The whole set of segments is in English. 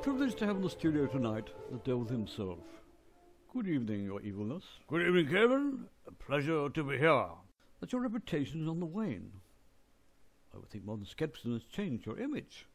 Privileged to have in the studio tonight the devil himself. Good evening, your evilness. Good evening, Kevin. A pleasure to be here. That your reputation is on the wane. I would think modern skepticism has changed your image.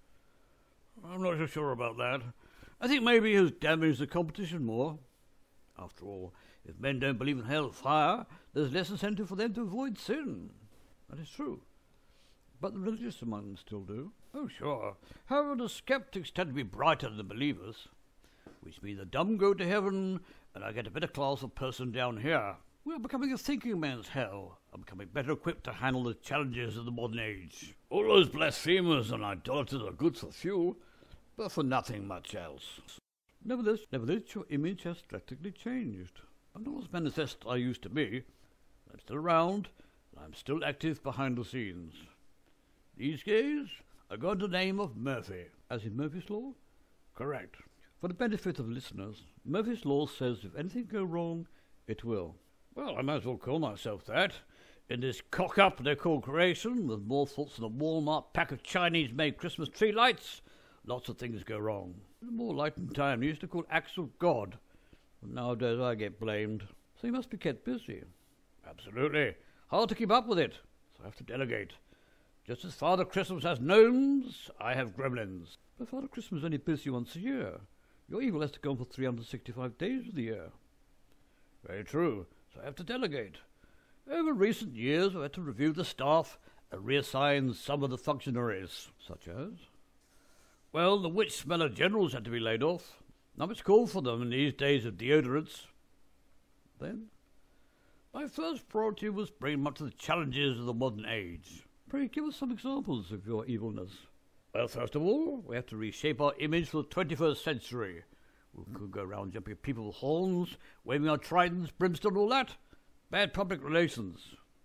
I'm not so sure about that. I think maybe it has damaged the competition more. After all, if men don't believe in hellfire, there's less incentive for them to avoid sin. That is true. But the religious among them still do. Oh, sure. However, the skeptics tend to be brighter than the believers, which means the dumb go to heaven, and I get a better class of person down here. We are becoming a thinking man's hell. I'm becoming better equipped to handle the challenges of the modern age. All those blasphemers and idolaters are good for fuel, but for nothing much else. Nevertheless, your image has drastically changed. I'm not as manifest I used to be. I'm still around, and I'm still active behind the scenes. These days, I go under the name of Murphy. As in Murphy's Law? Correct. For the benefit of listeners, Murphy's Law says if anything go wrong, it will. Well, I might as well call myself that. In this cock-up they call creation, with more faults than a Walmart pack of Chinese-made Christmas tree lights, lots of things go wrong. In a more enlightened time, they used to call acts of God. But nowadays I get blamed. So you must be kept busy. Absolutely. Hard to keep up with it, so I have to delegate. Just as Father Christmas has gnomes, I have gremlins. But Father Christmas is only busy once a year. Your evil has to go on for 365 days of the year. Very true, so I have to delegate. Over recent years, I've had to review the staff and reassign some of the functionaries. Such as? Well, the witch smeller generals had to be laid off. Not much call for them in these days of deodorants. Then? My first priority was bringing them up to the challenges of the modern age. Pray give us some examples of your evilness. Well, first of all, we have to reshape our image for the 21st century. We could go around jumping people with horns, waving our tridents, brimstone, all that. Bad public relations.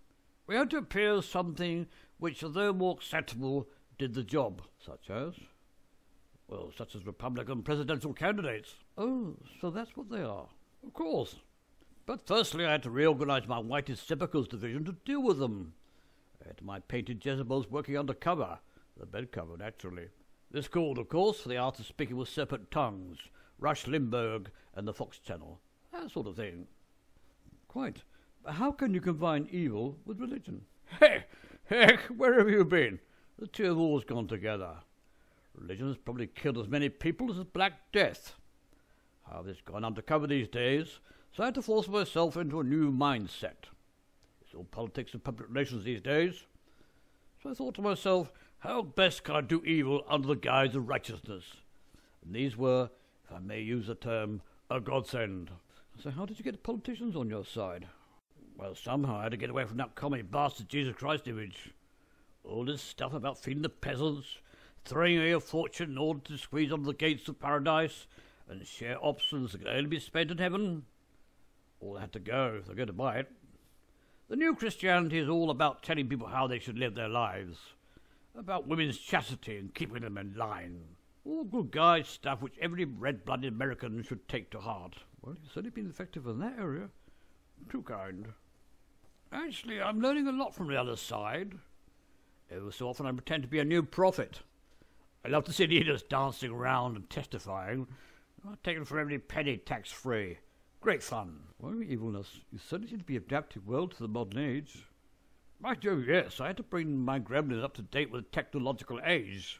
We had to appear as something which, although more acceptable, did the job. Such as? Well, such as Republican presidential candidates. Oh, so that's what they are. Of course. But firstly, I had to reorganize my whitest sepulchres division to deal with them. I had my painted Jezebels working undercover, the bed cover, naturally. This called, of course, for the art of speaking with serpent tongues, Rush Limburg and the Fox Channel, that sort of thing. Quite. But how can you combine evil with religion? Heck, where have you been? The two have always gone together. Religion has probably killed as many people as Black Death. However, it's gone undercover these days, so I had to force myself into a new mindset. It's all politics and public relations these days. So I thought to myself, how best can I do evil under the guise of righteousness? And these were, if I may use the term, a godsend. So how did you get politicians on your side? Well, somehow I had to get away from that commie bastard Jesus Christ image. All this stuff about feeding the peasants, throwing away a fortune in order to squeeze under the gates of paradise, and share options that could only be spent in heaven. All had to go if they're going to buy it. The new Christianity is all about telling people how they should live their lives, about women's chastity and keeping them in line. All good guy stuff which every red-blooded American should take to heart. Well, you've certainly been effective in that area. Too kind. Actually, I'm learning a lot from the other side. Ever so often I pretend to be a new prophet. I love to see leaders dancing around and testifying. I've taken for every penny tax-free. Great fun. Well, your evilness, you certainly seem to be adapted well to the modern age. Right, oh yes, I had to bring my gremlins up to date with the technological age.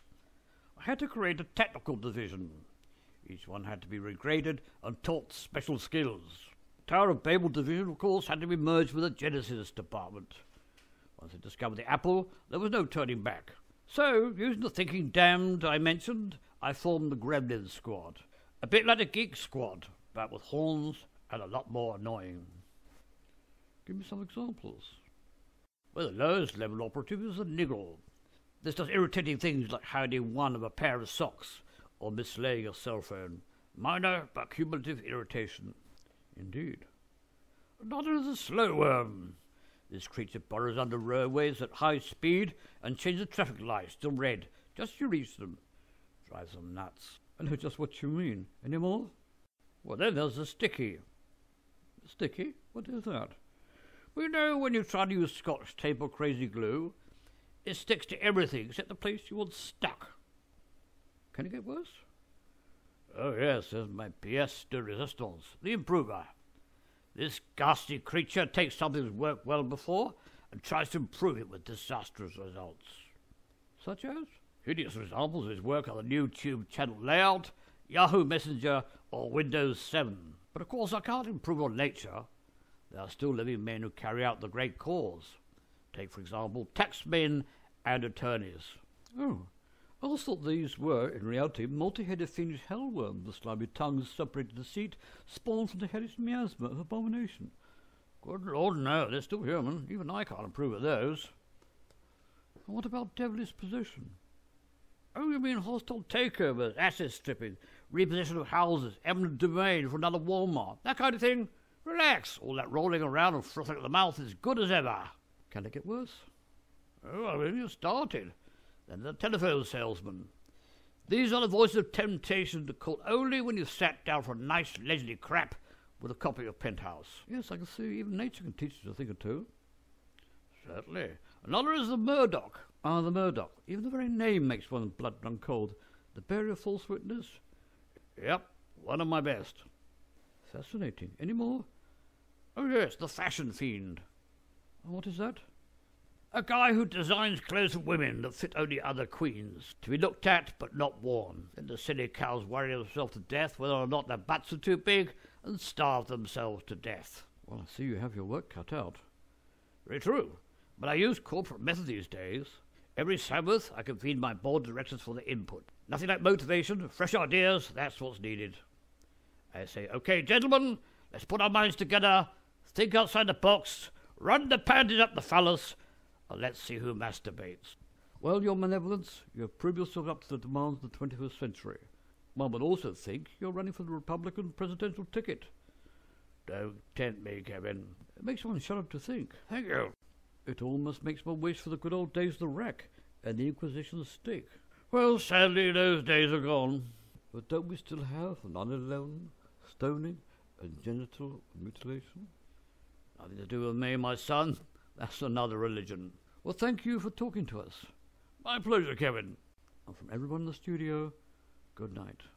I had to create a technical division. Each one had to be regraded and taught special skills. Tower of Babel division, of course, had to be merged with the Genesis department. Once I discovered the apple, there was no turning back. So, using the thinking damned I mentioned, I formed the Gremlin Squad. A bit like a Geek Squad, but with horns and a lot more annoying. Give me some examples. Well, the lowest level operative is a niggle. This does irritating things like hiding one of a pair of socks or mislaying a cell phone. Minor but cumulative irritation. Indeed. Another is a slow worm. This creature burrows under railways at high speed and changes traffic lights to red just as you reach them. Drives them nuts. I know just what you mean. Any more? Well, then there's the sticky. Sticky? What is that? Well, you know, when you try to use Scotch tape or crazy glue, it sticks to everything except the place you want stuck. Can it get worse? Oh yes, there's my pièce de résistance, the improver. This ghastly creature takes something that's worked well before and tries to improve it with disastrous results. Such as? Hideous examples of his work on the new Tube channel layout, Yahoo Messenger, or Windows 7. But of course I can't improve on nature. There are still living men who carry out the great cause. Take, for example, taxmen and attorneys. Oh, I always thought these were, in reality, multi-headed fiendish hellworms, the slimy tongues separated the seat, spawned from the hellish miasma of abomination. Good Lord, no, they're still human. Even I can't approve of those. And what about devilish possession? Oh, you mean hostile takeovers, asset stripping, repossession of houses, eminent domain for another Walmart, that kind of thing? Relax. All that rolling around and frothing at the mouth is good as ever. Can it get worse? Oh, I've only started. Then the telephone salesman. These are the voices of temptation to call only when you've sat down for a nice leisurely crap with a copy of Penthouse. Yes, I can see even nature can teach us a thing or two. Certainly. Another is the Murdoch. Ah, the Murdoch. Even the very name makes one blood run cold. The bearer of false witness? Yep, one of my best. Fascinating. Any more? Oh yes, the fashion fiend. And what is that? A guy who designs clothes for women that fit only other queens, to be looked at but not worn. Then the silly cows worry themselves to death whether or not their butts are too big and starve themselves to death. Well, I see you have your work cut out. Very true. But I use corporate method these days. Every Sabbath I can feed my board of directors for their input. Nothing like motivation, fresh ideas, that's what's needed. I say, okay, gentlemen, let's put our minds together, think outside the box, run the panties up the phallus, and let's see who masturbates. Well, Your Malevolence, you have proved yourself up to the demands of the 21st century. One would also think you're running for the Republican presidential ticket. Don't tempt me, Kevin. It makes one shudder to think. Thank you. It almost makes one wish for the good old days of the rack and the Inquisition's stick. Well, sadly, those days are gone. But don't we still have 9/11, stoning, and genital mutilation? Nothing to do with me, my son. That's another religion. Well, thank you for talking to us. My pleasure, Kevin. And from everyone in the studio, good night.